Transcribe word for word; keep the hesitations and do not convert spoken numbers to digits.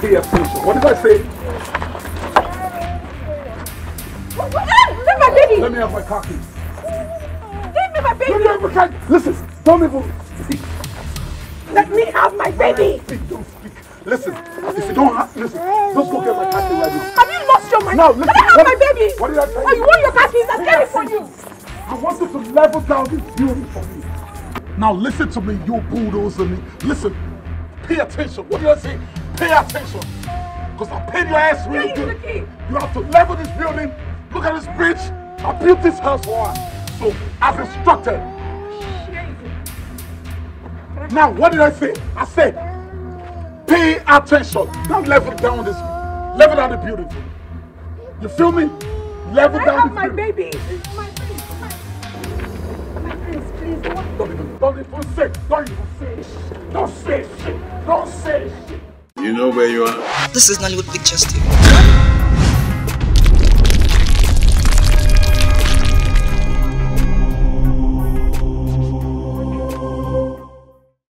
pay attention. What did I say? Leave my baby! Let me have my car keys. Give me my baby! Let me have my car keys. Listen, don't even speak. Let me have my baby! Speak, don't speak. Listen, if you don't have, listen, just go get my car keys right now. Have you lost your mind? Now, listen. Let me have what, my baby! What did I tell you? Oh, you want your car keys? I'll get it for you! I want you to level down this building for me. Now listen to me, you bulldozer me. Listen, pay attention. What did I say? Pay attention. Because I paid your ass real good. You have to level this building. Look at this bridge. I built this house for her. So, as instructed. Now, what did I say? I said, pay attention. Don't level down this, level down the building for me. You feel me? Level I down have the my building. baby. My prince, my, my prince, please don't. Don't even, don't even say, don't even say shit. Don't say shit. Don't say shit. You know where you are? This is Nollywood Pictures T V.